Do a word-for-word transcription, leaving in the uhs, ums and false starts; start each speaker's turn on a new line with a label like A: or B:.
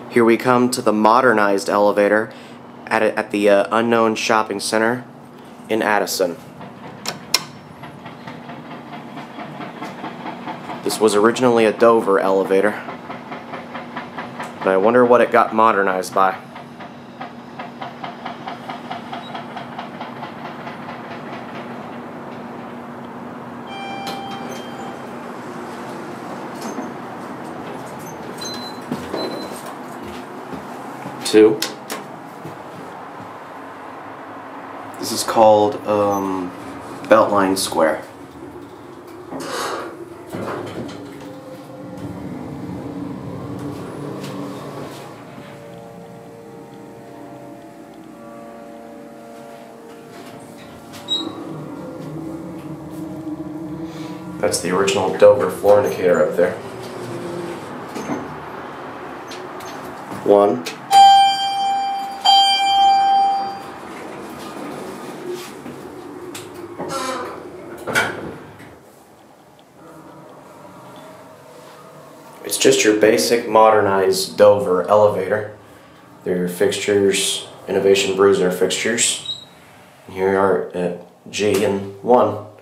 A: Here we come to the Modernized elevator at, a, at the uh, Unknown Shopping Center in Addison. This was originally a Dover elevator, but I wonder what it got modernized by. Two. This is called um, Beltline Square. That's the original Dover floor indicator up there. One. It's just your basic modernized Dover elevator. They're fixtures, Innovation Bruiser fixtures. And here are at G and one.